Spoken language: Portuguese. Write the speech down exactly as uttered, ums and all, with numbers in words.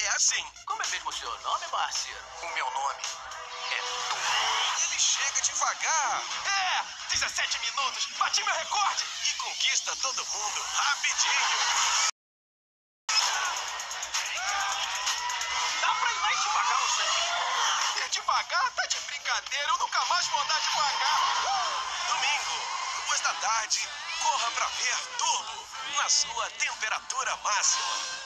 é assim. Como é mesmo o seu nome, parceiro? O meu nome é Tu. Ele chega devagar. É! dezessete minutos! Bati meu recorde! E conquista todo mundo rapidinho. Dá pra ir mais devagar, Sam? Ir devagar? Tá de brincadeira. Eu nunca mais vou andar devagar. Domingo, duas da tarde, corra pra ver Turbo na sua temperatura máxima.